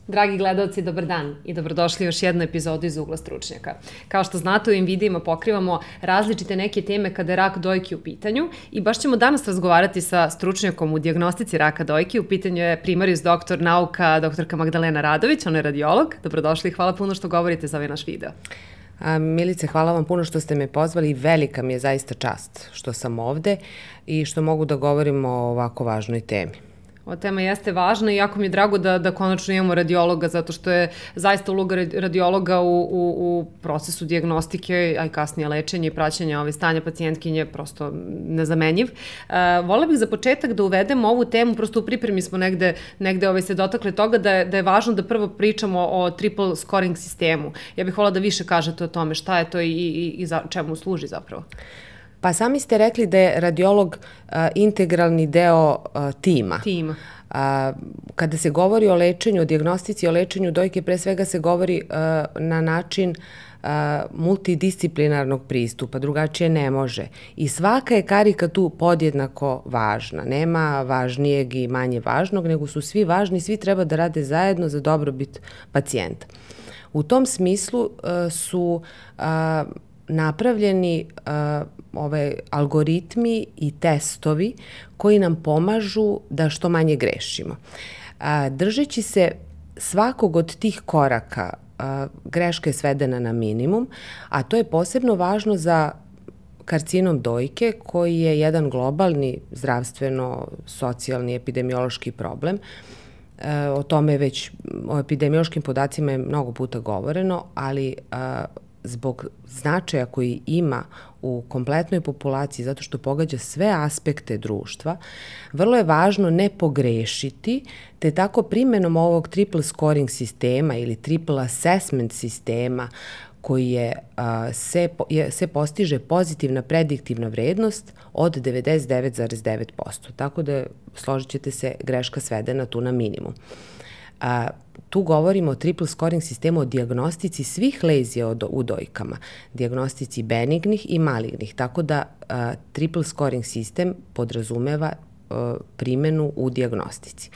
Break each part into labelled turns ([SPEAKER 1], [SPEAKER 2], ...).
[SPEAKER 1] Dragi gledalci, dobar dan i dobrodošli u još jednu epizodu iz Ugla stručnjaka. Kao što znate, u ovim videima pokrivamo različite neke teme kada je rak dojke u pitanju i baš ćemo danas razgovarati sa stručnjakom u dijagnostici raka dojke. U pitanju je primarijus doktor nauka, doktorka Magdalena Radović, ona je radiolog. Dobrodošli i hvala puno što govorite za ovaj naš video.
[SPEAKER 2] Milice, hvala vam puno što ste me pozvali i velika mi je zaista čast što sam ovde i što mogu da govorim o ovako važnoj temi.
[SPEAKER 1] Ova tema jeste važna i jako mi je drago da konačno imamo radiologa, zato što je zaista uloga radiologa u procesu dijagnostike, a i kasnije lečenja i praćenja stanja pacijentkinje prosto nezamenjiv. Volela bih za početak da uvedemo ovu temu, prosto u pripremi smo negde se dotakle toga da je važno da prvo pričamo o triple scoring sistemu. Ja bih volela da više kažete o tome šta je to i čemu služi zapravo.
[SPEAKER 2] Pa sami ste rekli da je radiolog integralni deo tima. Kada se govori o lečenju, o dijagnostici, o lečenju dojke, pre svega se govori na način multidisciplinarnog pristupa, drugačije ne može. I svaka je karika tu podjednako važna. Nema važnijeg i manje važnog, nego su svi važni, svi treba da rade zajedno za dobrobit pacijenta. U tom smislu su napravljeni algoritmi i testovi koji nam pomažu da što manje grešimo. Držeći se svakog od tih koraka, greška je svedena na minimum, a to je posebno važno za karcinom dojke, koji je jedan globalni zdravstveno-socijalni epidemiološki problem. O tome već, o epidemiološkim podacima je mnogo puta govoreno, ali zbog značaja koji ima u kompletnoj populaciji, zato što pogađa sve aspekte društva, vrlo je važno ne pogrešiti, te tako primenom ovog triple scoring sistema ili triple assessment sistema koji se postiže pozitivna prediktivna vrednost od 99,9%. Tako da, složit ćete se, greška svedena tu na minimum. Tu govorimo o triple scoring sistemu, o dijagnostici svih lezija u dojkama, dijagnostici benignih i malignih, tako da triple scoring sistem podrazumeva primenu u dijagnostici.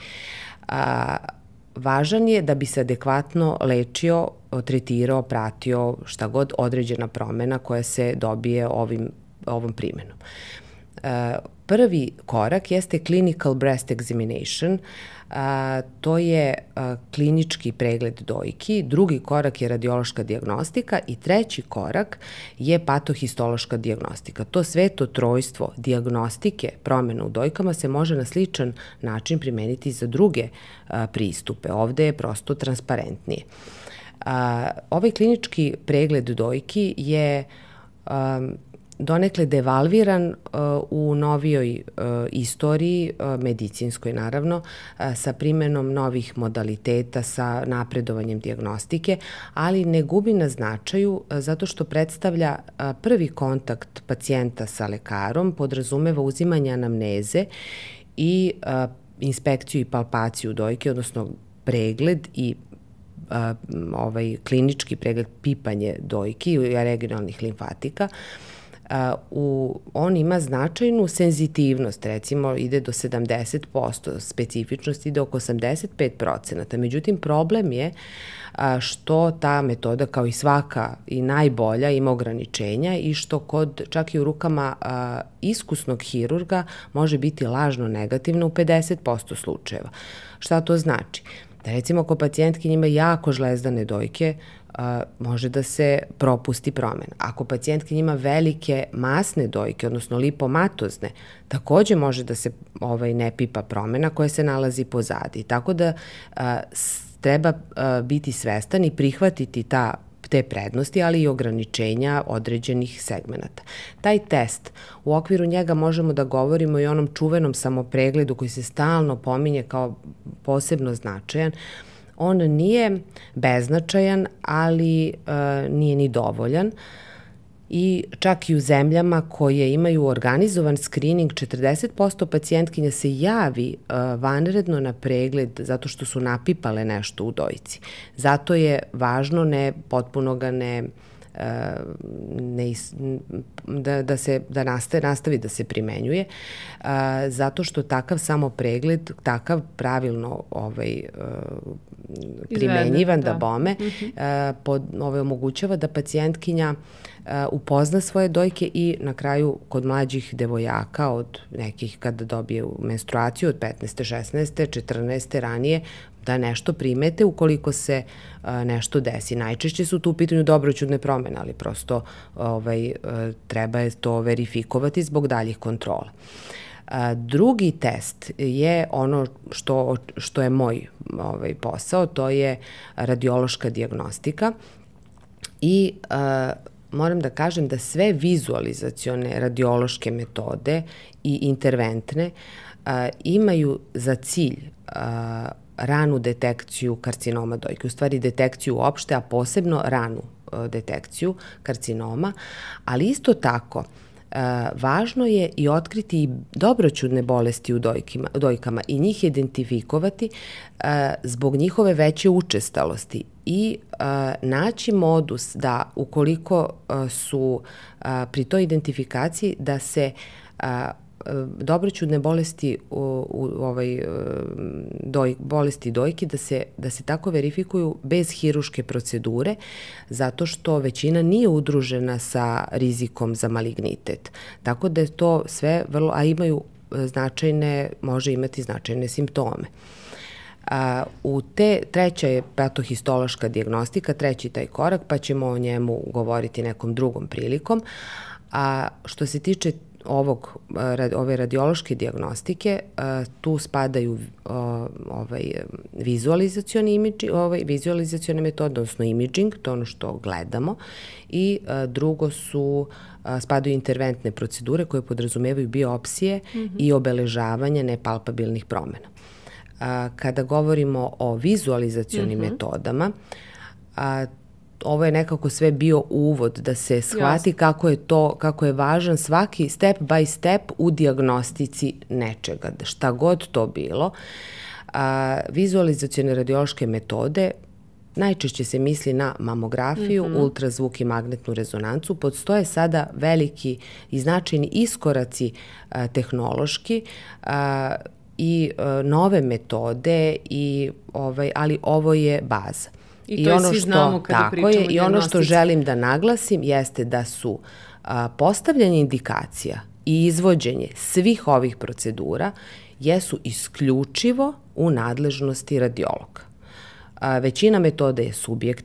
[SPEAKER 2] Važan je da bi se adekvatno lečio, tretirao, pratio šta god određena promena koja se dobije ovom primenom. Prvi korak jeste clinical breast examination, to je klinički pregled dojki, drugi korak je radiološka dijagnostika i treći korak je patohistološka dijagnostika. To sveto trojstvo dijagnostike promjena u dojkama se može na sličan način primeniti za druge pristupe. Ovde je prosto transparentnije. Ovaj klinički pregled dojki je donekle devalviran u novijoj istoriji, medicinskoj naravno, sa primenom novih modaliteta, sa napredovanjem dijagnostike, ali ne gubi na značaju zato što predstavlja prvi kontakt pacijenta sa lekarom, podrazumeva uzimanje anamneze i inspekciju i palpaciju dojke, odnosno pregled i klinički pregled pipanje dojki i regionalnih limfatika. On ima značajnu senzitivnost, recimo ide do 70%, specifičnost ide oko 85%. Međutim, problem je što ta metoda, kao i svaka i najbolja, ima ograničenja i što čak i u rukama iskusnog hirurga može biti lažno negativno u 50% slučajeva. Šta to znači? Da recimo ako pacijentkinja ima jako žlezdane dojke, može da se propusti promena. Ako pacijentkinja ima velike masne dojke, odnosno lipomatozne, takođe može da se ne pipa promena koja se nalazi pozadi. Tako da treba biti svestan i prihvatiti te prednosti, ali i ograničenja određenih segmenata. Taj test, u okviru njega možemo da govorimo i o onom čuvenom samopregledu koji se stalno pominje kao posebno značajan. On nije beznačajan, ali nije ni dovoljan. I čak i u zemljama koje imaju organizovan screening, 40% pacijentkinja se javi vanredno na pregled zato što su napipale nešto u dojci. Zato je važno potpuno ga ne nastavi da se primenjuje, zato što takav samo pregled, takav pravilno primenjivan da bome, omogućava da pacijentkinja upozna svoje dojke i na kraju kod mlađih devojaka od nekih kada dobije menstruaciju od 15. 16. 14. ranije da nešto primete ukoliko se nešto desi. Najčešće su tu u pitanju dobroćudne promene, ali prosto treba je to verifikovati zbog daljih kontrola. Drugi test je ono što je moj posao, to je radiološka dijagnostika i moram da kažem da sve vizualizacione radiološke metode i interventne imaju za cilj ranu detekciju karcinoma dojke, u stvari detekciju uopšte, a posebno ranu detekciju karcinoma, ali isto tako važno je i otkriti i dobroćudne bolesti u dojkama i njih identifikovati zbog njihove veće učestalosti i naći modus da ukoliko su pri toj identifikaciji da se dobroćudne bolesti bolesti dojki da se tako verifikuju bez hiruške procedure, zato što većina nije udružena sa rizikom za malignitet. Tako da je to sve vrlo, a imaju može imati značajne simptome. Treća je patohistološka dijagnostika, treći taj korak, pa ćemo o njemu govoriti nekom drugom prilikom. A što se tiče ove radiološke dijagnostike, tu spadaju vizualizacione metode, odnosno imaging, to je ono što gledamo, i drugo spadaju interventne procedure koje podrazumevaju biopsije i obeležavanje nepalpabilnih promena. Kada govorimo o vizualizacionim metodama, ovo je nekako sve bio uvod da se shvati kako je važan svaki step by step u dijagnostici nečega, šta god to bilo. Vizualizacione radiološke metode najčešće se misli na mamografiju, ultrazvuk i magnetnu rezonancu. Postoje sada veliki i značajni iskoraci tehnološki i nove metode, ali ovo je baza.
[SPEAKER 1] I to svi znamo kada pričamo o dijagnostici.
[SPEAKER 2] I ono što želim da naglasim jeste da su postavljanje indikacija i izvođenje svih ovih procedura jesu isključivo u nadležnosti radiologa. Većina metoda je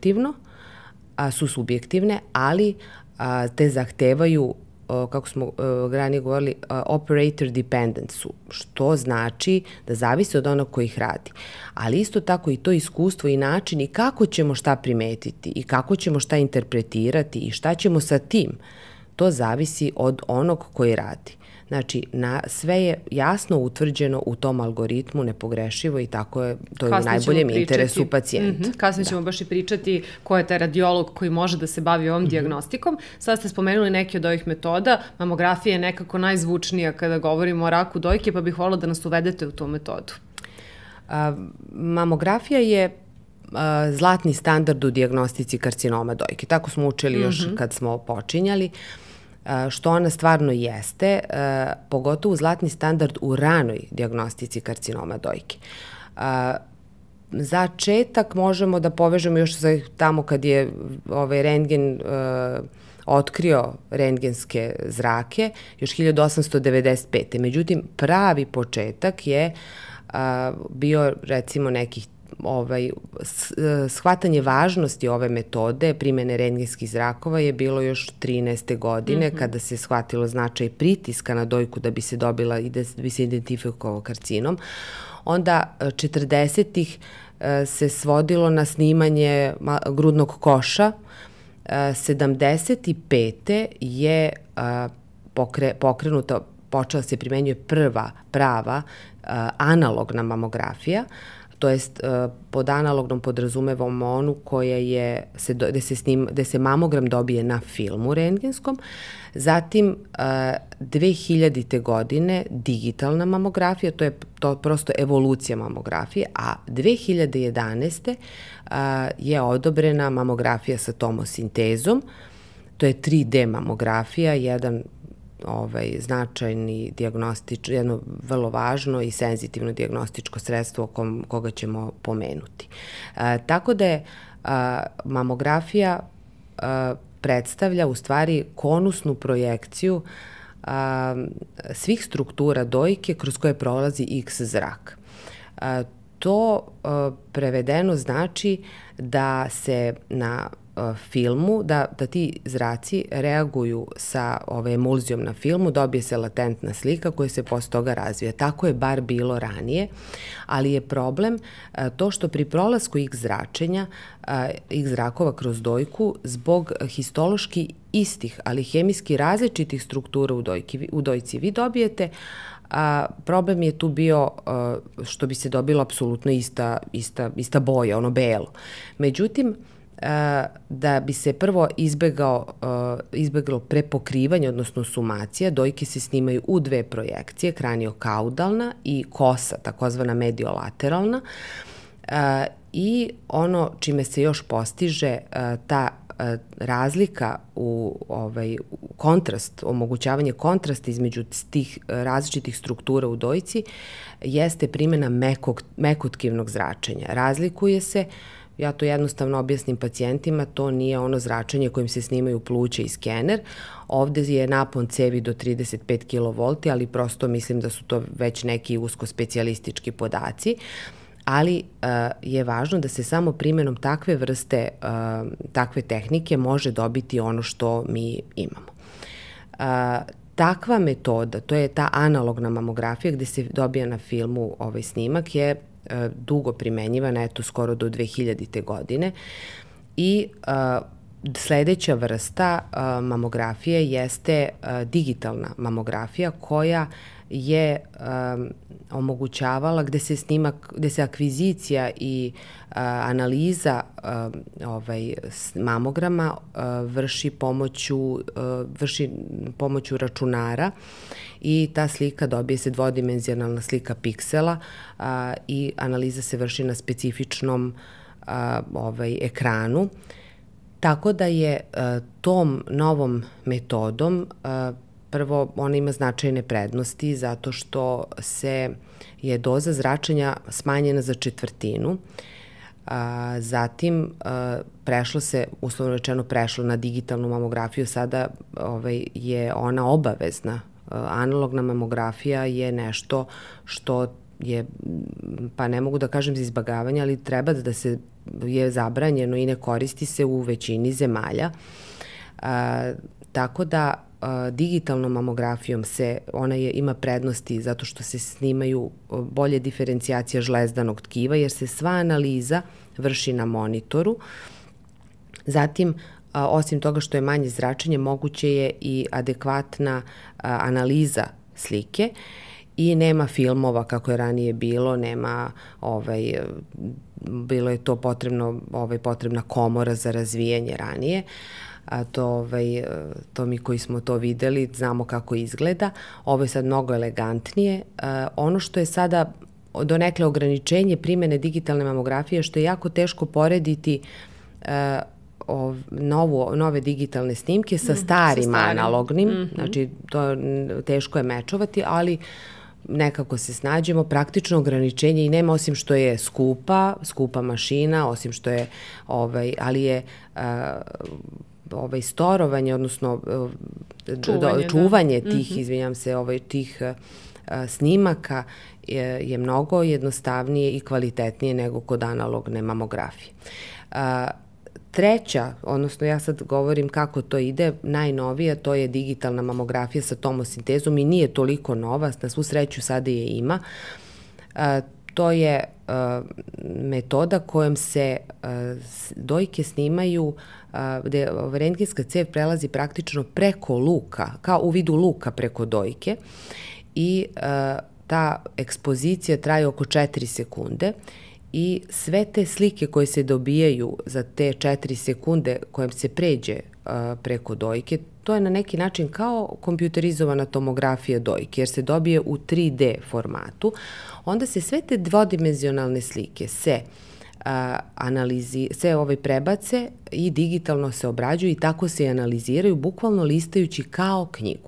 [SPEAKER 2] su subjektivne, ali te zahtevaju, kako smo ranije govorili, operator dependent su, što znači da zavisi od onog koji ih radi. Ali isto tako i to iskustvo i način i kako ćemo šta primetiti i kako ćemo šta interpretirati i šta ćemo sa tim, to zavisi od onog koji radi. Znači, sve je jasno utvrđeno u tom algoritmu, nepogrešivo i tako je, to je u najboljem interesu pacijenta.
[SPEAKER 1] Kasnije ćemo baš i pričati ko je taj radiolog koji može da se bavi ovom dijagnostikom. Sad ste spomenuli neke od ovih metoda. Mamografija je nekako najzvučnija kada govorimo o raku dojke, pa bih volila da nas uvedete u tu metodu.
[SPEAKER 2] Mamografija je zlatni standard u dijagnostici karcinoma dojke. Tako smo učili još kad smo počinjali. Što ona stvarno jeste, pogotovo zlatni standard u ranoj dijagnostici karcinoma dojke. Začetak možemo da povežemo još tamo kad je rentgen otkrio rentgenske zrake, još 1895. Međutim, pravi početak je bio recimo nekih shvatanje važnosti ove metode primene rentgenskih zrakova je bilo još 13. godine kada se shvatilo značaj pritiska na dojku da bi se dobila i da bi se identifikovao karcinom. Onda 40-ih se svodilo na snimanje grudnog koša. 75. je pokrenuta, počela se primenjuje prva prava analogna mamografija. To jest, pod analognom podrazumevamo onu koja je, gde se mamogram dobije na filmu rentgenskom. Zatim, 2000. godine digitalna mamografija, to je prosto evolucija mamografije, a 2011. Je odobrena mamografija sa tomosintezom To je 3D mamografija, jedan značajni jedno vrlo važno i senzitivno dijagnostičko sredstvo koga ćemo pomenuti. Tako da je mamografija predstavlja u stvari konusnu projekciju svih struktura dojke kroz koje prolazi X zrak. To prevedeno znači da se na filmu, da ti zraci reaguju sa emulzijom na filmu, dobije se latentna slika koja se posle toga razvija. Tako je bar bilo ranije, ali je problem to što pri prolasku X zračenja, X zrakova kroz dojku, zbog histološki istih, ali hemijski različitih struktura u dojci vi dobijete, problem je tu bio što bi se dobilo apsolutno ista boja, ono belo. Međutim, da bi se prvo izbeglo prepokrivanje, odnosno sumacija, dojke se snimaju u 2 projekcije, kraniokaudalna i kosa, takozvana mediolateralna, i ono čime se još postiže ta razlika u kontrast, omogućavanje kontrasta između tih različitih struktura u dojci jeste primjena mekotkivnog zračenja. Razlikuje se, ja to jednostavno objasnim pacijentima, to nije ono zračenje kojim se snimaju pluća i skener. Ovde je napon cevi do 35 kV, ali prosto mislim da su to već neki usko-specijalistički podaci. Ali je važno da se samo primjenom takve vrste, takve tehnike može dobiti ono što mi imamo. Takva metoda, to je ta analogna mamografija gde se dobija na filmu ovaj snimak, je dugo primenjivana, skoro do 2000. godine, i sledeća vrsta mamografije jeste digitalna mamografija koja je omogućavala gde se akvizicija i analiza mamograma vrši pomoću računara i ta slika dobije se dvodimenzionalna slika piksela i analiza se vrši na specifičnom ekranu. Tako da je tom novom metodom prvo, ona ima značajne prednosti zato što je doza zračenja smanjena za 1/4. Zatim uslovno rečeno prešlo na digitalnu mamografiju, sada je ona obavezna. Analogna mamografija je nešto što je, pa ne mogu da kažem za izbagavanje, ali treba da se je zabranjeno i ne koristi se u većini zemalja. Tako da digitalnom mamografijom ona ima prednosti zato što se snimaju bolje diferencijacija žlezdanog tkiva, jer se sva analiza vrši na monitoru. Zatim, osim toga što je manje zračenje, moguće je i adekvatna analiza slike i nema filmova kako je ranije bilo, bilo je to potrebna komora za razvijanje ranije. To mi koji smo to videli znamo kako izgleda. Ovo je sad mnogo elegantnije. Ono što je sada donekle ograničenje primene digitalne mamografije, što je jako teško porediti nove digitalne snimke sa starim analognim, znači to teško je mečovati, ali nekako se snađemo. Praktično ograničenje i nema, osim što je skupa mašina, osim što je, ali je storovanje, odnosno čuvanje tih, izvinjam se, tih snimaka je mnogo jednostavnije i kvalitetnije nego kod analogne mamografije. Treća, odnosno ja sad govorim kako to ide, najnovija, to je digitalna mamografija sa tomosintezom i nije toliko nova, na svu sreću sada je ima. To je metoda kojom se dojke snimaju, gde rentgenska cev prelazi praktično preko luka, kao u vidu luka preko dojke, i ta ekspozicija traje oko 4 sekunde i sve te slike koje se dobijaju za te 4 sekunde kojem se pređe preko dojke, to je na neki način kao kompjuterizovana tomografija dojke, jer se dobije u 3D formatu. Onda se sve te dvodimenzionalne slike se se prebace i digitalno se obrađuju i tako se analiziraju, bukvalno listajući kao knjigu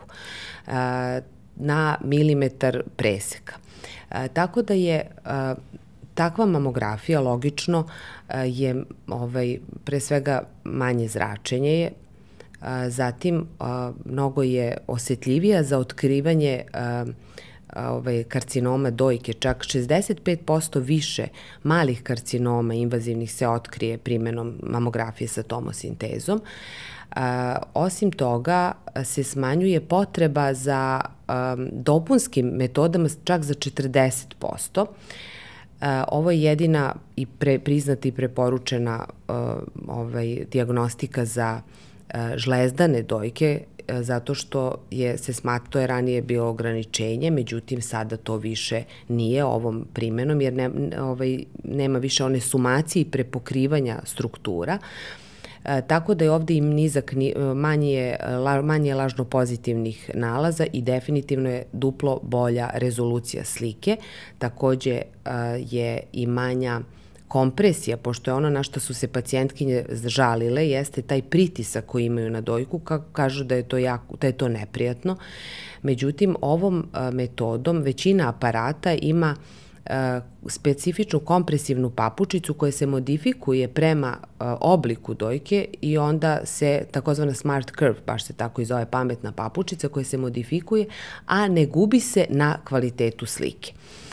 [SPEAKER 2] na milimetar preseka. Tako da je takva mamografija, logično, je pre svega manje zračenje je, zatim mnogo je osetljivija za otkrivanje karcinoma dojke, čak 65% više malih karcinoma invazivnih se otkrije primenom mamografije sa tomosintezom. Osim toga se smanjuje potreba za dopunskim metodama čak za 40%. Ovo je jedina i priznata i preporučena dijagnostika za žlezdane dojke, zato što to je ranije bilo ograničenje, međutim sada to više nije ovom primenom, jer nema više one sumacije i prepokrivanja struktura. Tako da je ovde i manje lažno pozitivnih nalaza i definitivno je duplo bolja rezolucija slike. Takođe je i manja kompresija, pošto je ono na što su se pacijentkinje žalile, jeste taj pritisak koji imaju na dojku, kažu da je to neprijatno. Međutim, ovom metodom većina aparata ima specifičnu kompresivnu papučicu koja se modifikuje prema obliku dojke i onda se takozvana smart curve, baš se tako i zove pametna papučica koja se modifikuje, a ne gubi se na kvalitetu slike.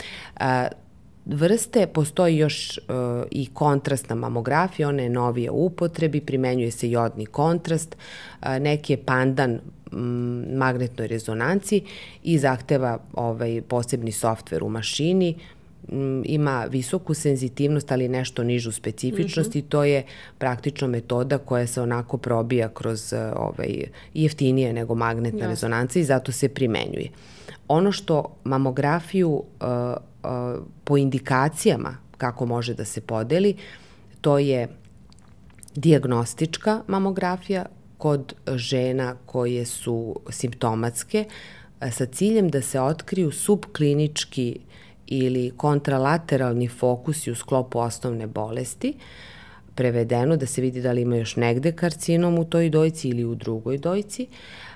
[SPEAKER 2] Vrste, postoji još i kontrastna mamografija, ona je novija u upotrebi, primenjuje se jodni kontrast, neki je pandan magnetnoj rezonanci i zahteva posebni softver u mašini, ima visoku senzitivnost, ali nešto nižu specifičnost i to je praktično metoda koja se onako probija kroz jeftinije nego magnetna rezonanca i zato se primenjuje. Ono što mamografiju po indikacijama kako može da se podeli, to je dijagnostička mamografija kod žena koje su simptomatske sa ciljem da se otkriju subklinički ili kontralateralni fokusi u sklopu osnovne bolesti, prevedeno da se vidi da li ima još negde karcinom u toj dojci ili u drugoj dojci.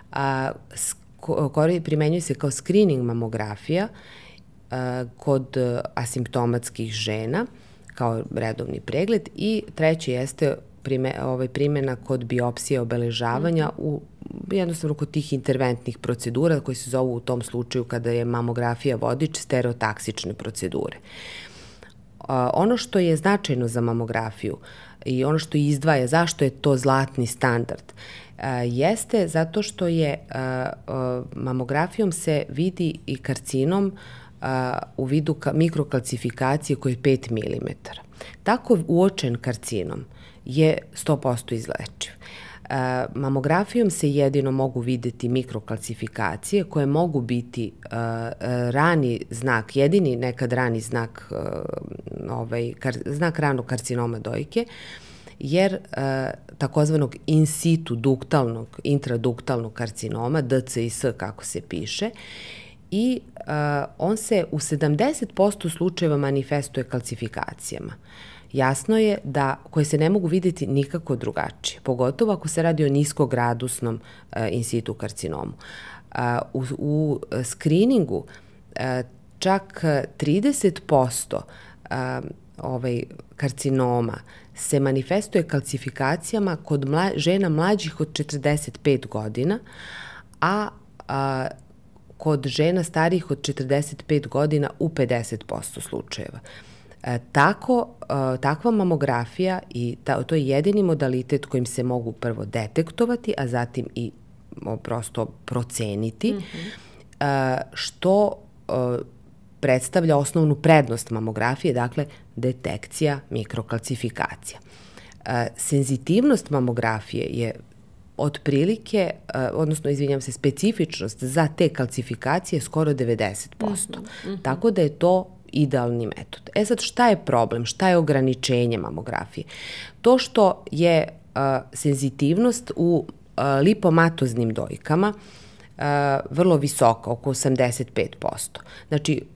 [SPEAKER 2] Primenjuje se kao screening mamografija kod asimptomatskih žena kao redovni pregled i treće jeste primjena kod biopsije obeležavanja jednostavno kod tih interventnih procedura koji se zovu u tom slučaju kada je mamografija vodič stereotaksične procedure. Ono što je značajno za mamografiju i ono što izdvaja, zašto je to zlatni standard, jeste zato što je mamografijom se vidi i karcinom u vidu mikrokalcifikacije koji je 5 mm. Tako uočen karcinom je 100% izlečiv. Mamografijom se jedino mogu videti mikrokalcifikacije koje mogu biti rani znak, jedini nekad rani znak, znak ranog karcinoma dojke, jer takozvanog in situ duktalnog, intraduktalnog karcinoma, DCIS kako se piše, i on se u 70% slučajeva manifestuje kalcifikacijama. Jasno je koje se ne mogu videti nikako drugačije, pogotovo ako se radi o niskogradusnom in situ karcinomu. U skriningu čak 30% karcinoma se manifestuje kalcifikacijama kod žena mlađih od 45 godina, a kod žena starijih od 45 godina u 50% slučajeva. Takva mamografija i to je jedini modalitet kojim se mogu prvo detektovati, a zatim i prosto proceniti, što predstavlja osnovnu prednost mamografije, dakle detekcija mikrokalcifikacija. Senzitivnost mamografije je otprilike, odnosno, specifičnost za te kalcifikacije skoro 90%. Tako da je to idealni metod. Sad, šta je problem? Šta je ograničenje mamografije? To što je senzitivnost u lipomatoznim dojkama vrlo visoka, oko 85%. Znači,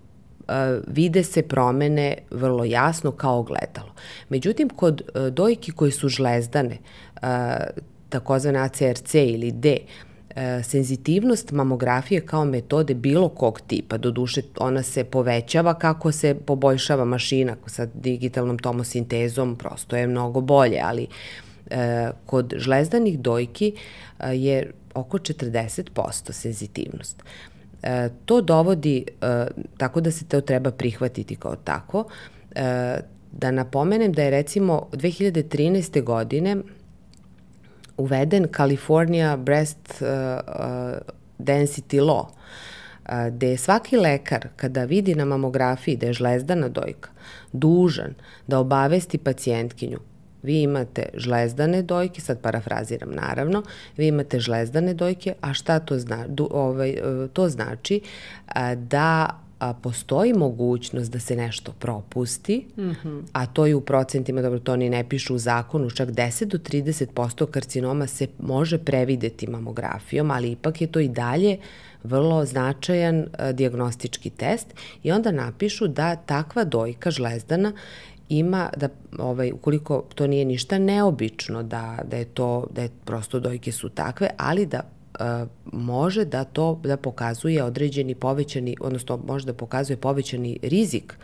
[SPEAKER 2] vide se promene vrlo jasno kao ogledalo. Međutim, kod dojki koje su žlezdane, takozvane ACRC ili D, senzitivnost mamografije kao metode bilo kog tipa, doduše ona se povećava kako se poboljšava mašina sa digitalnom tomosintezom, prosto je mnogo bolje, ali kod žlezdanih dojki je oko 40% senzitivnost. To dovodi, tako da se to treba prihvatiti kao tako. Da napomenem da je recimo 2013. godine uveden California Breast Density Law, gde je svaki lekar kada vidi na mamografiji da je žlezdana dojka dužan da obavesti pacijentkinju: vi imate žlezdane dojke, sad parafraziram naravno, vi imate žlezdane dojke, a šta to znači? To znači da postoji mogućnost da se nešto propusti, a to je u procentima, dobro, to ni ne pišu u zakonu, čak 10 do 30% karcinoma se može prevideti mamografijom, ali ipak je to i dalje vrlo značajan dijagnostički test i onda napišu da takva dojka žlezdana ima, da ukoliko to nije ništa neobično, da je prosto dojke su takve, ali da može da pokazuje određeni povećani, odnosno može da pokazuje povećani rizik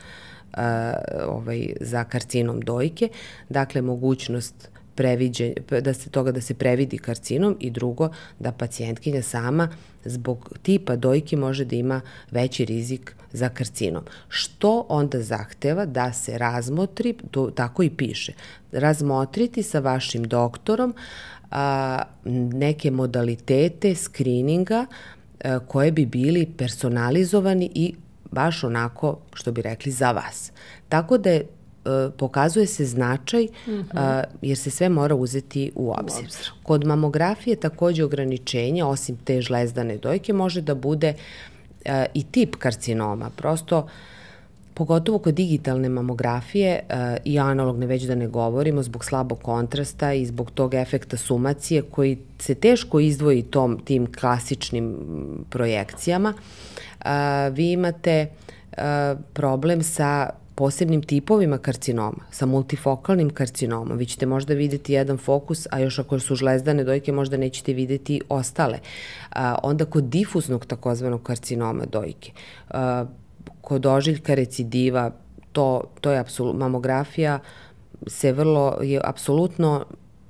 [SPEAKER 2] za karcinom dojke, dakle mogućnost da se previdi karcinom i drugo, da pacijentkinja sama zbog tipa dojke može da ima veći rizik za karcinom. Što onda zahteva da se razmotri, to tako i piše, razmotriti sa vašim doktorom neke modalitete skrininga koje bi bili personalizovani i baš onako, što bi rekli, za vas. Tako da pokazuje se značaj, jer se sve mora uzeti u obzir. Kod mamografije takođe ograničenja, osim te žlezdane dojke, može da bude i tip karcinoma. Prosto, pogotovo kod digitalne mamografije i analogne, već da ne govorimo, zbog slabog kontrasta i zbog tog efekta sumacije koji se teško izdvoji tim klasičnim projekcijama, vi imate problem sa posebnim tipovima karcinoma, sa multifokalnim karcinomom. Vi ćete možda videti jedan fokus, a još ako su žlezdane dojke možda nećete videti ostale. Onda kod difuznog takozvanog karcinoma dojke, kod ožiljka recidiva, to je apsolutno, mamografija je apsolutno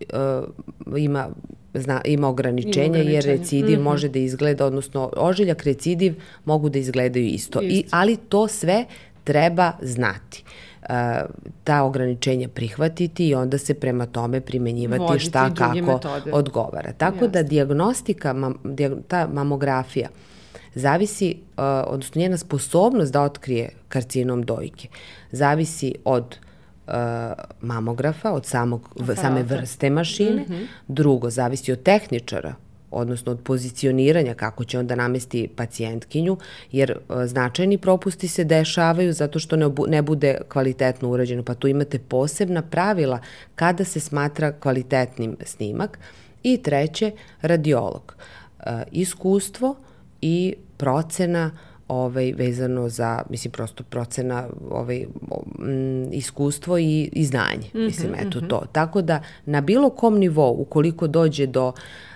[SPEAKER 2] ima ograničenja, jer recidiv može da izgleda, odnosno ožiljak, recidiv mogu da izgledaju isto. Ali to sve treba znati. Ta ograničenja prihvatiti i onda se prema tome primenjivati šta kako odgovara. Tako da dijagnostika, ta mamografija, zavisi, odnosno njena sposobnost da otkrije karcinom dojke, zavisi od mamografa, od same vrste mašine. Drugo, zavisi od tehničara, odnosno od pozicioniranja kako će onda namesti pacijentkinju, jer značajni propusti se dešavaju zato što ne bude kvalitetno urađeno, pa tu imate posebna pravila kada se smatra kvalitetnim snimak. I treće, radiolog. Iskustvo i procena vezano za, mislim, prosto procena iskustvo i znanje. Mislim, eto to. Tako da na bilo kom nivou, ukoliko dođe do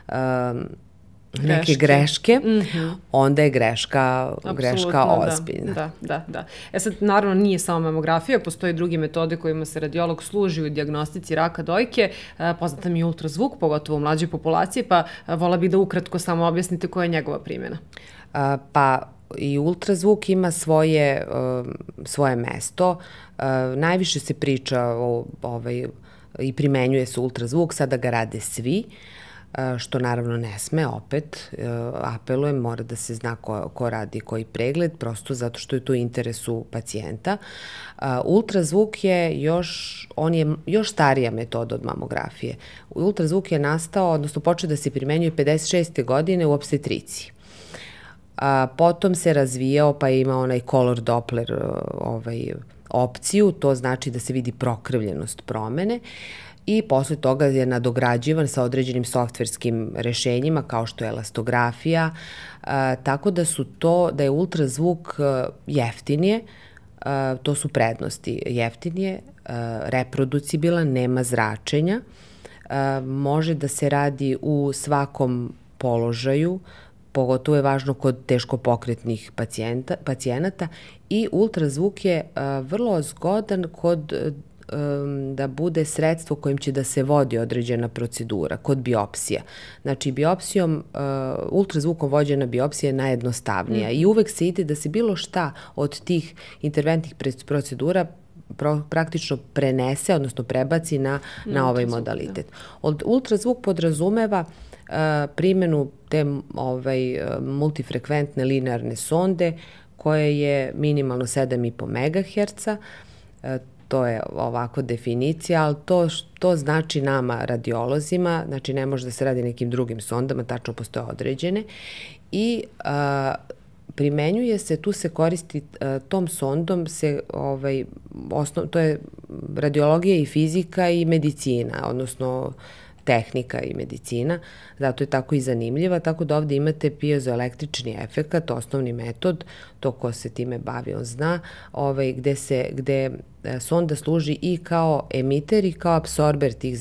[SPEAKER 2] neke greške, onda je greška ozbiljna.
[SPEAKER 1] Da. Sad, naravno, nije samo mamografija, postoje druge metode kojima se radiolog služi u dijagnostici raka dojke, poznata mi je ultrazvuk, pogotovo u mlađoj populaciji, pa vola bih da ukratko samo objasnite koja je njegova primjena.
[SPEAKER 2] Pa i ultrazvuk ima svoje mesto. Najviše se priča i primenjuje se ultrazvuk, sada ga rade svi, što naravno ne sme, opet apelujem, mora da se zna ko radi koji pregled, prosto zato što je to u interesu pacijenta. Ultrazvuk je još starija metoda od mamografije. Ultrazvuk je nastao, odnosno počeo da se primenjuje 56. godine u opstetriciji. Potom se razvijao, pa ima onaj color Doppler opciju, to znači da se vidi prokrvljenost promene. i posle toga je nadograđivan sa određenim softverskim rešenjima kao što je elastografija, tako da je ultrazvuk jeftinije, to su prednosti, jeftinije, reproducibilan, nema zračenja, može da se radi u svakom položaju, pogotovo je važno kod teško pokretnih pacijenata i ultrazvuk je vrlo zgodan kod da bude sredstvo kojim će da se vodi određena procedura kod biopsija. Znači, ultrazvukom vođena biopsija je najjednostavnija i uvek se ide da se bilo šta od tih interventnih procedura praktično prenese, odnosno prebaci na ovaj modalitet. Ultrazvuk podrazumeva primjenu te multifrekventne linearne sonde koje je minimalno 7,5 MHz. To je ovako definicija, ali to znači nama radiolozima, znači ne može da se radi nekim drugim sondama, tačno postoje određene i primenjuje se, tu se koristi, tom sondom to je radiologija i fizika i medicina, odnosno tehnika i medicina, zato je tako i zanimljiva, tako da ovde imate piezoelektrični efekat, osnovni metod, to ko se time bavi on zna, gde sonda služi i kao emiter i kao apsorber tih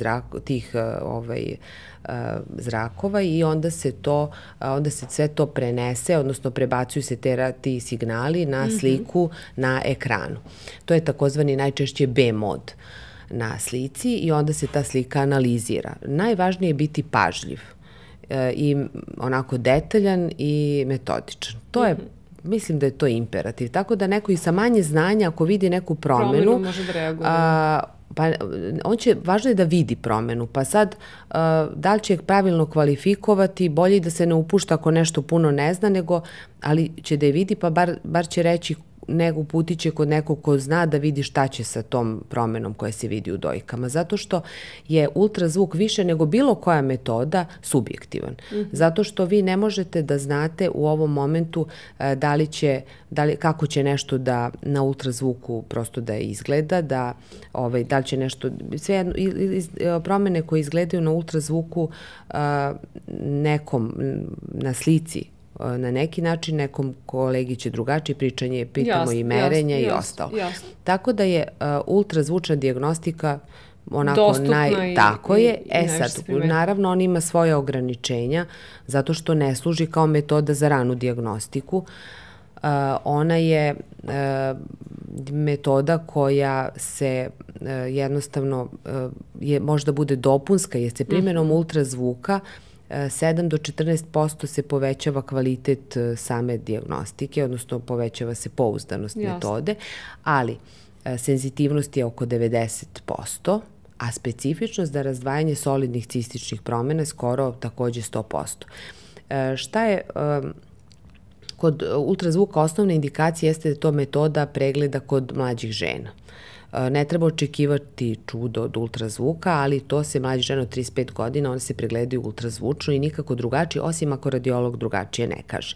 [SPEAKER 2] zrakova i onda se sve to prenese, odnosno prebacuju se ti signali na sliku na ekranu. To je takozvani najčešće B mod na slici i onda se ta slika analizira. Najvažnije je biti pažljiv i onako detaljan i metodičan. To je, mislim da je to imperativ. Tako da neko i sa manje znanja, ako vidi neku promenu,
[SPEAKER 1] može da reaguje.
[SPEAKER 2] Važno je da vidi promenu, pa sad da li će pravilno kvalifikovati, bolje da se ne upušta ako nešto puno ne zna, ali će da je vidi, pa bar će reći uputit će kod nekog ko zna da vidi šta će sa tom promenom koja se vidi u dojkama. Zato što je ultrazvuk više nego bilo koja metoda subjektivan. Zato što vi ne možete da znate u ovom momentu kako će nešto na ultrazvuku prosto da izgleda, da li će nešto, sve promene koje izgledaju na ultrazvuku nekom na slici na neki način, nekom kolegi će drugačije pitamo i merenja i ostalo. Tako da je ultrazvučna dijagnostika onako tako je. Sad, naravno, on ima svoje ograničenja, zato što ne služi kao metoda za ranu dijagnostiku. Ona je metoda koja se jednostavno možda bude dopunska, jer se primjenom ultrazvuka 7 do 14% se povećava kvalitet same dijagnostike, odnosno povećava se pouzdanost metode, ali senzitivnost je oko 90%, a specifičnost za razdvajanje solidnih cističnih promjena je skoro takođe 100%. Šta je kod ultrazvuka osnovna indikacija jeste da je to metoda pregleda kod mlađih žena. Ne treba očekivati čudo od ultrazvuka, ali to se mlađe žene od 35 godina, one se pregledaju ultrazvučno i nikako drugačije, osim ako radiolog drugačije ne kaže.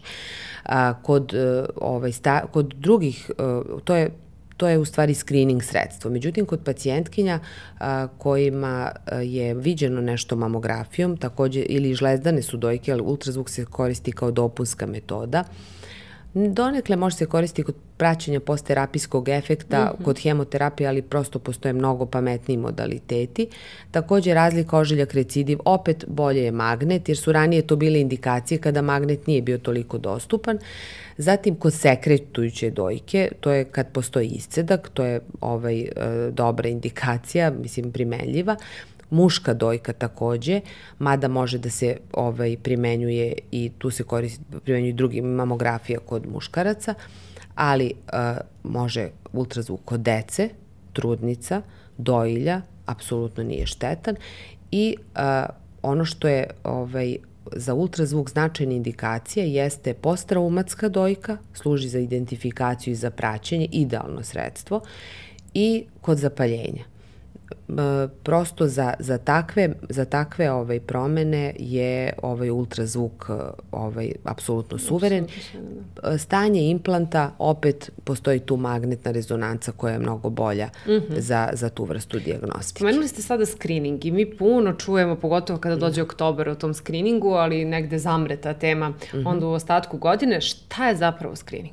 [SPEAKER 2] Kod drugih, to je u stvari screening sredstvo. Međutim, kod pacijentkinja kojima je viđeno nešto mamografijom, takođe ili žlezdane su dojke, ali ultrazvuk se koristi kao dopunska metoda. Donekle može se koristiti kod praćenja postterapijskog efekta, kod hemoterapije, ali prosto postoje mnogo pametniji modaliteti. Takođe, razlika ožiljak recidiv, opet bolje je magnet, jer su ranije to bile indikacije kada magnet nije bio toliko dostupan. Zatim, kod sekretujuće dojke, to je kad postoji iscedak, to je dobra indikacija, mislim primenljiva. Muška dojka takođe, mada može da se primenjuje i tu se primenjuje drugi mamografija kod muškaraca, ali može ultrazvuk kod dece, trudnica, dojilja, apsolutno nije štetan i ono što je za ultrazvuk značajna indikacija jeste posttraumatska dojka, služi za identifikaciju i za praćenje, idealno sredstvo, i kod zapaljenja. prosto za takve promene je ultrazvuk apsolutno suveren. Stanje implanta, opet postoji tu magnetna rezonanca koja je mnogo bolja za tu vrstu dijagnostike.
[SPEAKER 1] Spomenuli ste sada skrining i mi puno čujemo, pogotovo kada dođe oktobar o tom skriningu, ali negde zamre ta tema onda u ostatku godine. Šta je zapravo skrining?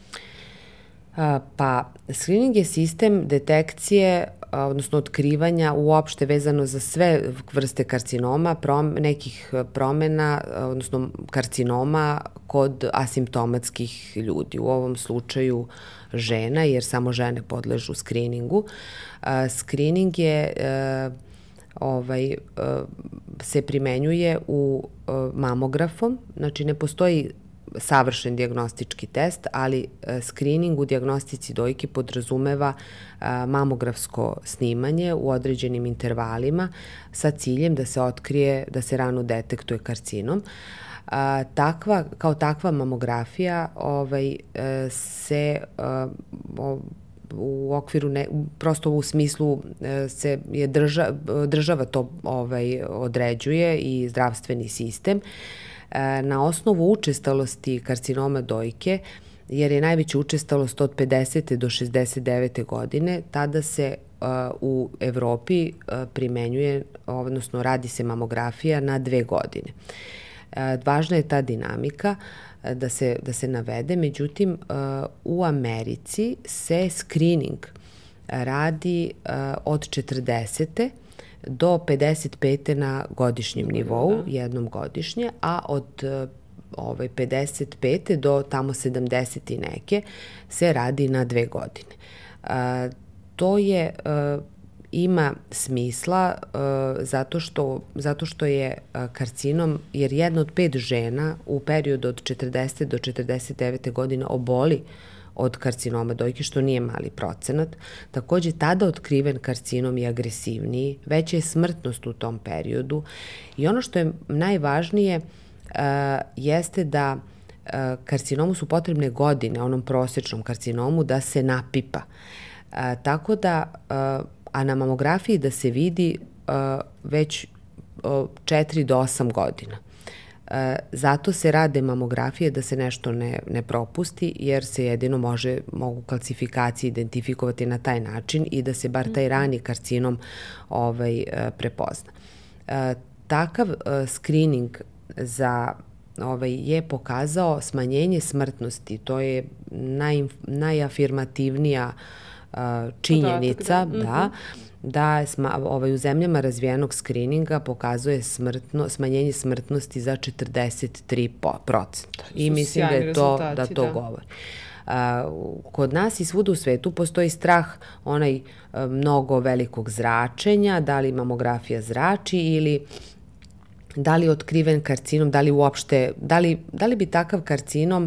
[SPEAKER 2] Pa, skrining je sistem detekcije, odnosno otkrivanja uopšte vezano za sve vrste karcinoma, nekih promena, odnosno karcinoma kod asimptomatskih ljudi. U ovom slučaju žena, jer samo žene podležu skriningu. Skrining je se primenjuje u mamografom, znači ne postoji savršen dijagnostički test, ali skrining u dijagnostici dojke podrazumeva mamografsko snimanje u određenim intervalima sa ciljem da se otkrije, da se rano detektuje karcinom. Kao takva mamografija se u okviru, prosto u smislu se je država to određuje i zdravstveni sistem na osnovu učestalosti karcinoma dojke, jer je najveća učestalost od 50. do 69. godine, tada se u Evropi primenjuje, odnosno radi se mamografija na 2 godine. Važna je ta dinamika da se navede, međutim u Americi se screening radi od 40. do 55. na godišnjem nivou, jednom godišnje, a od 55. do tamo 70. i neke se radi na 2 godine. To ima smisla zato što je karcinom, jer 1 od 5 žena u periodu od 40 do 49. godine oboli od karcinoma dojke, što nije mali procenat. Takođe, tada otkriven karcinom je agresivniji, veća je smrtnost u tom periodu i ono što je najvažnije jeste da karcinomu su potrebne godine, onom prosečnom karcinomu, da se napipa. Tako da, a na mamografiji da se vidi već 4 do 8 godina. Zato se rade mamografije da se nešto ne propusti, jer se jedino mogu kalcifikacije identifikovati na taj način i da se bar taj rani karcinom prepozna. Takav screening je pokazao smanjenje smrtnosti. To je najafirmativnija činjenica, da u zemljama razvijenog skrininga pokazuje smanjenje smrtnosti za 43%. I mislim da to govori. Kod nas i svuda u svetu postoji strah onaj mnogo velikog zračenja, da li mamografija zrači ili da li je otkriven karcinom, da li uopšte, da li bi takav karcinom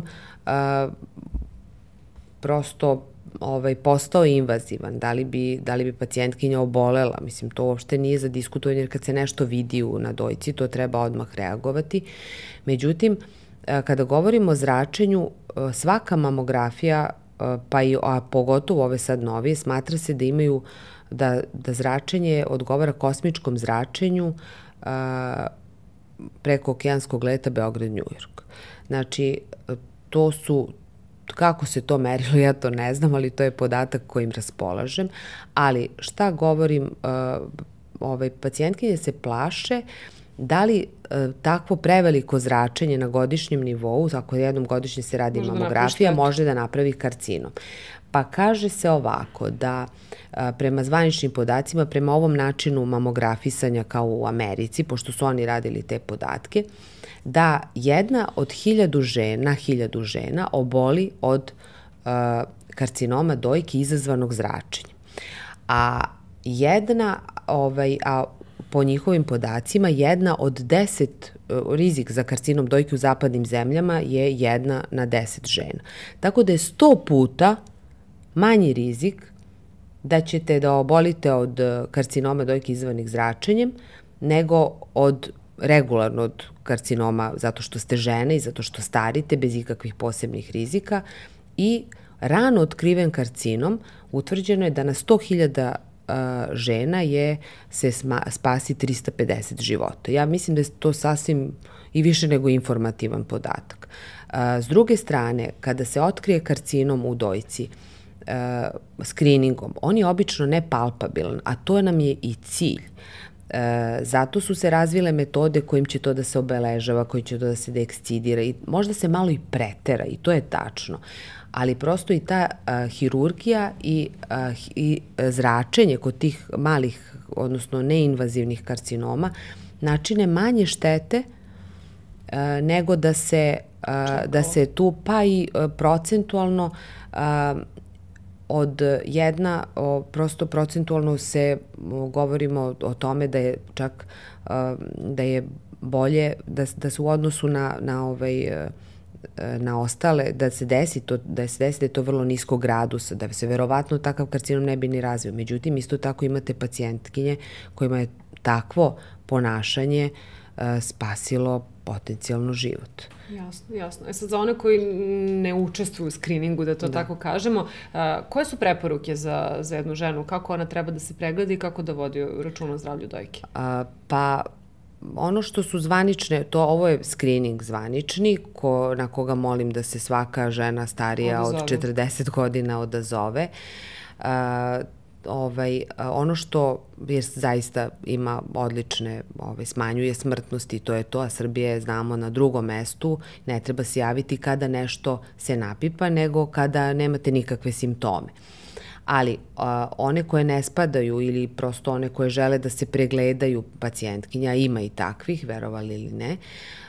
[SPEAKER 2] prosto postao invazivan, da li bi pacijentkinja obolela. Mislim, to uopšte nije za diskutovanje, jer kad se nešto vidi na dojci, to treba odmah reagovati. Međutim, kada govorimo o zračenju, svaka mamografija, a pogotovo ove sad novije, smatra se da imaju, da zračenje odgovara kosmičkom zračenju preko okeanskog leta Beograd-New York. Znači, to su, kako se to merilo, ja to ne znam, ali to je podatak kojim raspolažem. Ali šta govorim, pacijentkinje se plaše da li takvo preveliko zračenje na godišnjem nivou, ako jednom godišnje se radi mamografija, može da napravi karcinom. Pa kaže se ovako, da prema zvaničnim podacima, prema ovom načinu mamografisanja kao u Americi, pošto su oni radili te podatke, da 1 od 1000 žena oboli od karcinoma dojke izazvanog zračenjem. A po njihovim podacima, 1 od 10 rizik za karcinom dojke u zapadnim zemljama je 1 na 10 žena. Tako da je 100 puta manji rizik da ćete da obolite od karcinoma dojke izazvanih zračenjem nego regularno od karcinoma zato što ste žene i zato što starite bez ikakvih posebnih rizika. I rano otkriven karcinom utvrđeno je da na 100.000 žena se spasi 350 života. Ja mislim da je to sasvim i više nego informativan podatak. S druge strane, kada se otkrije karcinom u dojci, screeningom, on je obično nepalpabilan, a to nam je i cilj. Zato su se razvile metode kojim će to da se obeležava, kojim će to da se deekscidira i možda se malo i pretera i to je tačno. Ali prosto i ta hirurgija i zračenje kod tih malih, odnosno neinvazivnih karcinoma, načine manje štete nego da se tu, pa i procentualno prosto procentualno govorimo o tome da je čak da je bolje da se u odnosu na ostale, da se desi da je to vrlo niskog gradusa, da se verovatno takav karcinom ne bi ni razvio. Međutim, isto tako imate pacijentkinje kojima je takvo ponašanje spasilo potencijalno život.
[SPEAKER 1] Jasno, jasno. Sad, za one koji ne učestvuju u screeningu, da to tako kažemo, koje su preporuke za jednu ženu? Kako ona treba da se pregleda i kako da vodi račun o zdravlju dojke?
[SPEAKER 2] Pa, ono što su zvanične, ovo je screening zvanični, na koga molim da se svaka žena starija od 40 godina odazove. Ono što zaista ima odlične, smanjuje smrtnost i to je to, a Srbija je, znamo, na drugom mestu. Ne treba se javiti kada nešto se napipa, nego kada nemate nikakve simptome. Ali one koje ne spadaju ili prosto one koje žele da se pregledaju pacijentkinja, ima i takvih, verovali ili ne,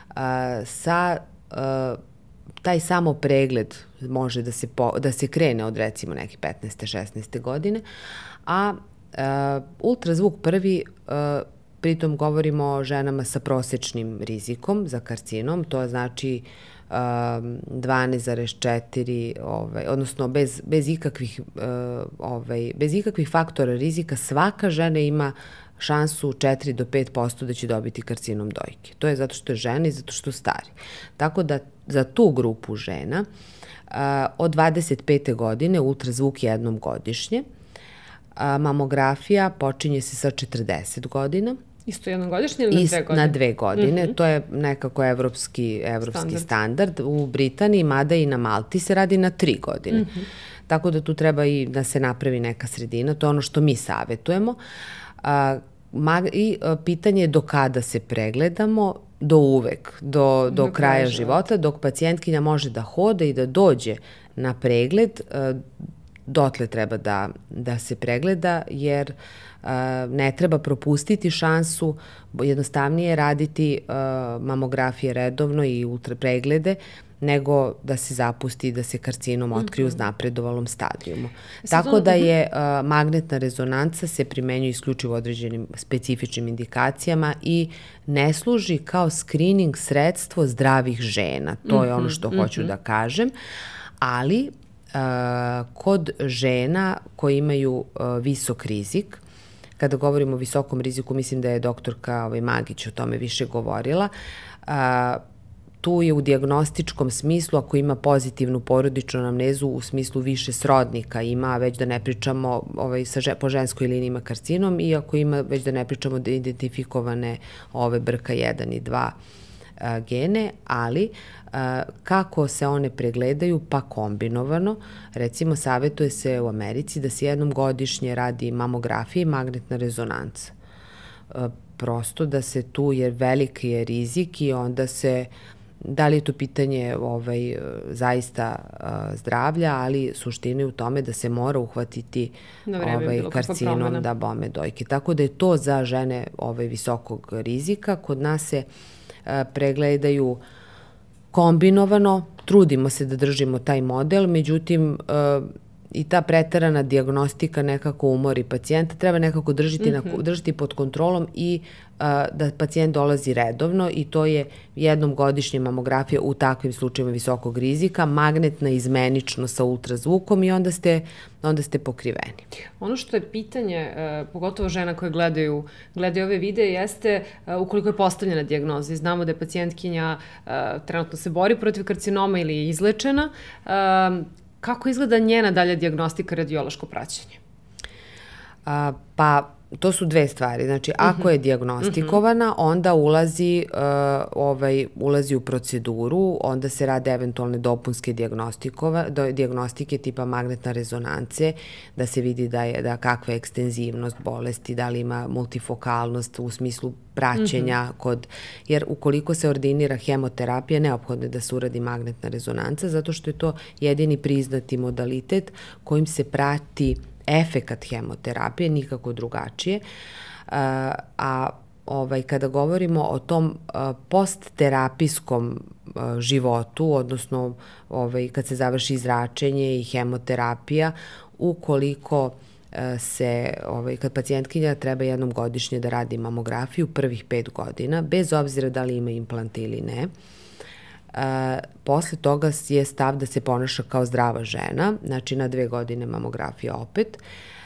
[SPEAKER 2] taj samo pregled može da se krene od recimo neke 15. 16. godine, a ultrazvuk prvi, pritom govorimo o ženama sa prosečnim rizikom za karcinom, to znači 12,4, odnosno bez ikakvih faktora rizika, svaka žena ima šansu 4 do 5% da će dobiti karcinom dojke. To je zato što je žena i zato što stari. Tako da za tu grupu žena od 25. godine ultrazvuk jednom godišnje, mamografija počinje se sa 40 godina.
[SPEAKER 1] Isto jednom godišnje ili na 2 godine?
[SPEAKER 2] Na 2 godine. To je nekako evropski standard. U Britaniji, mada i na Malti, se radi na 3 godine. Tako da tu treba i da se napravi neka sredina. To je ono što mi savetujemo. I pitanje je do kada se pregledamo, do uvek, do kraja života, dok pacijentkinja može da hoda i da dođe na pregled, dotle treba da se pregleda, jer ne treba propustiti šansu, jednostavnije je raditi mamografije redovno i preglede, nego da se zapusti, da se karcinom otkrije u napredovalom stadijumu. Tako da je magnetna rezonanca se primenjuje isključivo određenim specifičnim indikacijama i ne služi kao screening sredstvo zdravih žena. To je ono što hoću da kažem. Ali kod žena koji imaju visok rizik, kada govorimo o visokom riziku, mislim da je doktorka Magić o tome više govorila, tu je u dijagnostičkom smislu, ako ima pozitivnu porodičnu anamnezu u smislu više srodnika ima, već da ne pričamo po ženskoj liniji ima karcinom, i ako ima, već da ne pričamo da identifikovane BRCA1 i 2 gene, ali kako se one pregledaju, pa kombinovano. Recimo, savetuje se u Americi da se jednom godišnje radi mamografija i magnetna rezonanca. Prosto da se tu, jer veliki je rizik i onda se, da li je to pitanje zaista zdravlja, ali suština je u tome da se mora uhvatiti karcinom da bome dojke. Tako da je to za žene visokog rizika. Kod nas se pregledaju kombinovano, trudimo se da držimo taj model, međutim i ta preterana dijagnostika nekako umori pacijenta, treba nekako držati pod kontrolom i da pacijent dolazi redovno, i to je jednom godišnje mamografija u takvim slučajima visokog rizika, magnetna izmenično sa ultrazvukom, i onda ste pokriveni.
[SPEAKER 1] Ono što je pitanje, pogotovo žena koje gledaju ove videe, jeste ukoliko je postavljena dijagnoza. Znamo da je pacijentkinja trenutno se bori protiv karcinoma ili je izlečena. Kako izgleda njena dalja dijagnostika, radiološko praćenje?
[SPEAKER 2] Pa to su dve stvari. Znači, ako je dijagnostikovana, onda ulazi u proceduru, onda se rade eventualne dopunske dijagnostike tipa magnetna rezonance, da se vidi da kakva je ekstenzivnost bolesti, da li ima multifokalnost u smislu praćenja jer ukoliko se ordinira hemoterapija, neophodno je da se uradi magnetna rezonanca, zato što je to jedini priznati modalitet kojim se prati efekat hemoterapije, nikako drugačije. Kada govorimo o tom postterapijskom životu, odnosno kad se završi zračenje i hemoterapija, ukoliko kad pacijentkinja treba jednom godišnje da radi mamografiju prvih 5 godina, bez obzira da li ima implant ili ne, posle toga je stav da se ponaša kao zdrava žena, znači na 2 godine mamografija opet.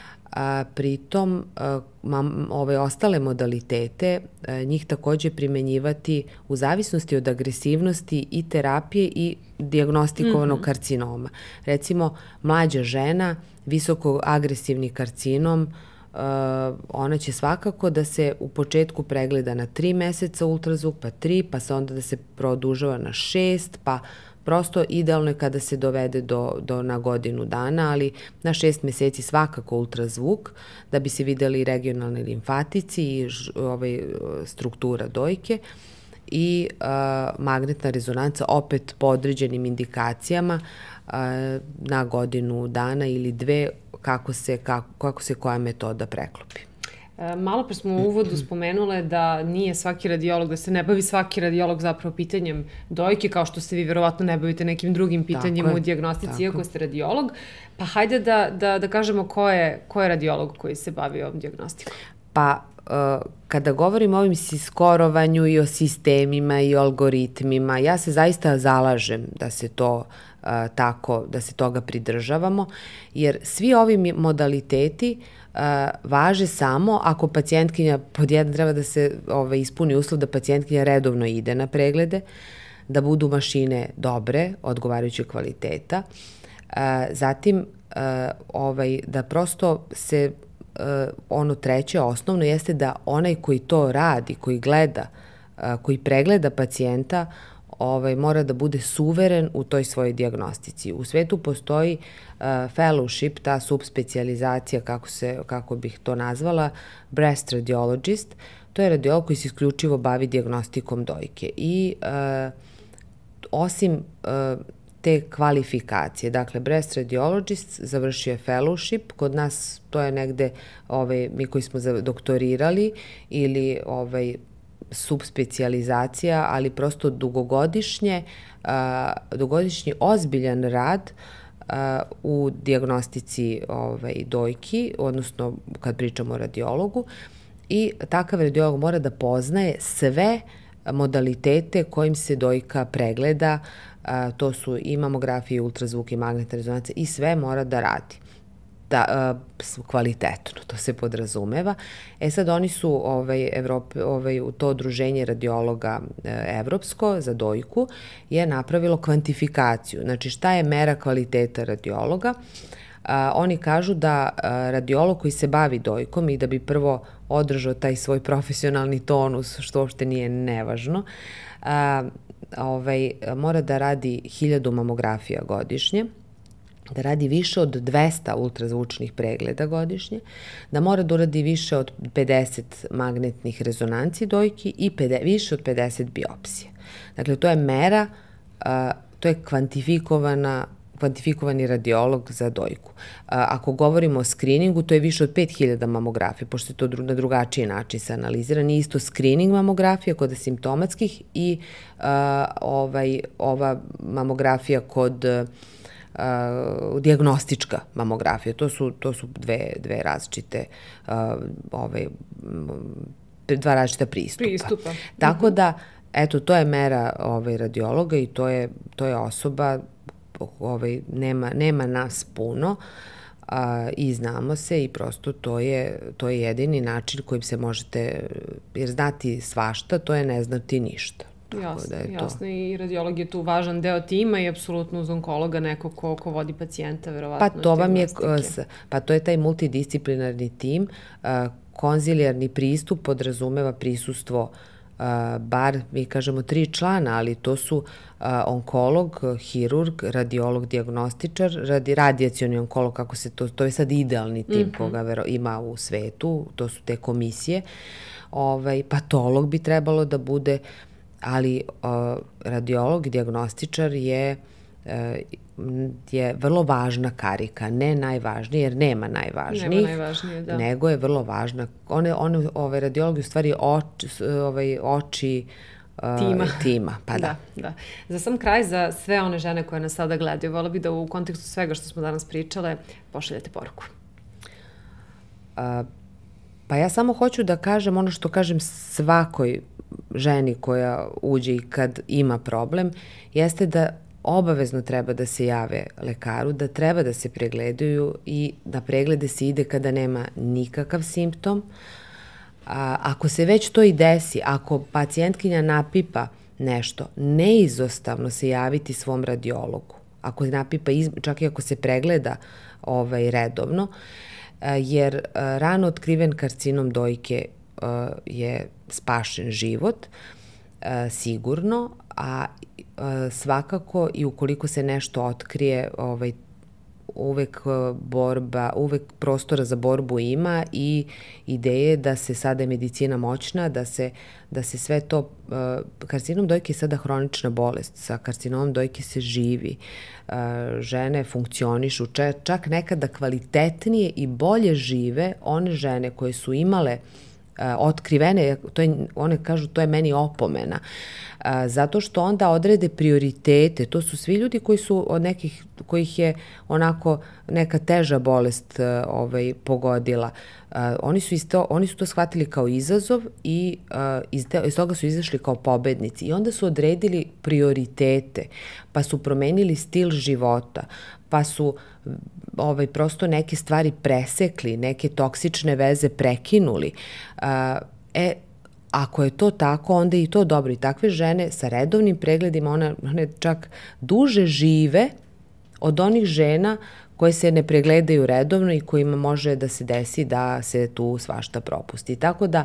[SPEAKER 2] Pritom, ove ostale modalitete, njih takođe primenjivati u zavisnosti od agresivnosti i terapije i dijagnostikovanog karcinoma. Recimo, mlađa žena, visoko agresivni karcinom, ona će svakako da se u početku pregleda na 3 meseca ultrazvuk, pa 3, pa se onda da se produžava na 6, pa prosto idealno je kada se dovede na godinu dana, ali na 6 meseci svakako ultrazvuk, da bi se videli regionalni limfatici i struktura dojke i magnetna rezonanca opet po određenim indikacijama na godinu dana ili 2, kako se koja metoda preklopi.
[SPEAKER 1] Malo pre smo u uvodu spomenule da nije svaki radiolog, da se ne bavi svaki radiolog zapravo pitanjem dojke, kao što se vi verovatno ne bavite nekim drugim pitanjima u dijagnostici, iako ste radiolog. Pa hajde da kažemo ko je radiolog koji se bavi ovom dijagnostikom.
[SPEAKER 2] Pa kada govorim o ovim skorovanju i o sistemima i o algoritmima, ja se zaista zalažem da se to tako, da se toga pridržavamo, jer svi ovi modaliteti važe samo ako pacijentkinja, pod jedan treba da se ispuni uslov da pacijentkinja redovno ide na preglede, da budu mašine dobre, odgovarajućeg kvaliteta, zatim da prosto se ono treće osnovno jeste da onaj koji to radi, koji gleda, koji pregleda pacijenta, mora da bude suveren u toj svojoj dijagnostici. U svetu postoji fellowship, ta subspecializacija, kako bih to nazvala, breast radiologist. To je radiolog koji se isključivo bavi dijagnostikom dojke. I osim te kvalifikacije, dakle, breast radiologist završio je fellowship, kod nas to je negde, mi koji smo doktorirali ili subspecializacija, ali prosto dugogodišnji ozbiljan rad u dijagnostici dojki, odnosno kad pričamo o radiologu, i takav radiolog mora da poznaje sve modalitete kojim se dojka pregleda, to su i mamografija, i ultrazvuk, i magnetna rezonanca, i sve mora da radi. Kvalitetno, to se podrazumeva. Sad oni su to udruženje radiologa evropsko za dojku je napravilo kvantifikaciju. Znači, šta je mera kvaliteta radiologa? Oni kažu da radiolog koji se bavi dojkom i da bi prvo održao taj svoj profesionalni tonus, što uopšte nije nevažno, mora da radi 1000 mamografija godišnje, da radi više od 200 ultrazvučnih pregleda godišnje, da mora da uradi više od 50 magnetnih rezonanci dojki i više od 50 biopsija. Dakle, to je mera, to je kvantifikovani radiolog za dojku. Ako govorimo o skriningu, to je više od 5000 mamografija, pošto je to na drugačiji način se analizira. Nije isto skrining mamografija kod asimptomatskih i ova mamografija kod dijagnostička mamografija. To su dve različite dva različita pristupa. Tako da, eto, to je mera radiologa i to je osoba, nema nas puno i znamo se i prosto to je jedini način kojim se možete, jer znati svašta, to je ne znati ništa. Tako da je to.
[SPEAKER 1] Jasno, i radiolog je tu važan deo tima i apsolutno uz onkologa neko ko vodi pacijenta, verovatno.
[SPEAKER 2] Pa to je taj multidisciplinarni tim. Konzilijarni pristup podrazumeva prisustvo bar, mi kažemo 3 člana, ali to su onkolog, hirurg, radiolog, dijagnostičar, radijacioni onkolog, kako se to je sad idealni tim koga ima u svetu, to su te komisije. Patolog bi trebalo da bude, ali radiolog, dijagnostičar je vrlo važna karika, ne najvažnija, jer nema najvažnijih, nego je vrlo važna. Radiolog je u stvari oči tima. Pa da.
[SPEAKER 1] Za sam kraj, za sve one žene koje nas sada gledaju, vola bih da u kontekstu svega što smo danas pričale, pošaljete poruku.
[SPEAKER 2] Pa ja samo hoću da kažem ono što kažem svakoj ženi koja uđe i kad ima problem, jeste da obavezno treba da se jave lekaru, da treba da se pregledaju i da preglede se ide kada nema nikakav simptom. Ako se već to i desi, ako pacijentkinja napipa nešto, neizostavno se javiti svom radiologu. Ako napipa, čak i ako se pregleda redovno, jer rano otkriven karcinom dojke je spašen život, sigurno, a svakako i ukoliko se nešto otkrije, uvek prostora za borbu ima i ideje da se sada je medicina moćna, da se sve to, karcinom dojke je sada hronična bolest, sa karcinomom dojke se živi, žene funkcionišu, čak nekada kvalitetnije i bolje žive one žene koje su imale otkrivene, one kažu to je meni opomena, zato što onda odrede prioritete, to su svi ljudi koji su od nekih, kojih je onako neka teža bolest pogodila, oni su to shvatili kao izazov i iz toga su izašli kao pobednici i onda su odredili prioritete, pa su promenili stil života, pa su prosto neke stvari presekli, neke toksične veze prekinuli. Ako je to tako, onda je i to dobro. I takve žene sa redovnim pregledima, one čak duže žive od onih žena koje se ne pregledaju redovno i kojima može da se desi da se tu svašta propusti. Tako da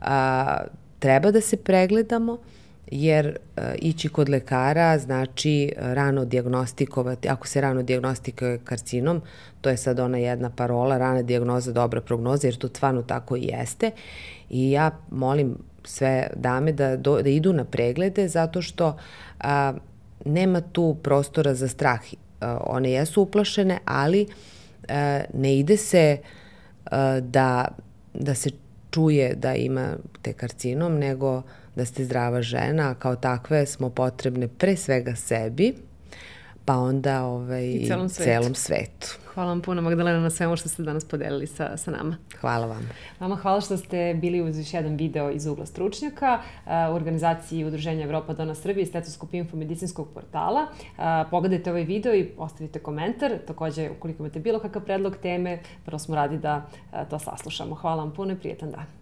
[SPEAKER 2] treba da se pregledamo, jer ići kod lekara znači rano dijagnostikovati, ako se rano dijagnostikuje karcinom, to je sad ona jedna parola, rana dijagnoza, dobra prognoza, jer to stvarno tako i jeste. I ja molim sve dame da idu na preglede, zato što nema tu prostora za strah. One jesu uplašene, ali ne ide se da se čuje da ima te karcinom, nego da ste zdrava žena, a kao takve smo potrebne pre svega sebi, pa onda i celom svetu.
[SPEAKER 1] Hvala vam puno, Magdalena, na svemu što ste danas podelili sa nama.
[SPEAKER 2] Hvala vam.
[SPEAKER 1] Vama hvala što ste bili uz još jedan video iz ugla stručnjaka u organizaciji Udruženja Evropa Dona Srbije i Stetoskop Info medicinskog portala. Pogledajte ovaj video i ostavite komentar. Takođe, ukoliko imate bilo kakav predlog teme, prvo smo radi da to saslušamo. Hvala vam puno i prijetan dan.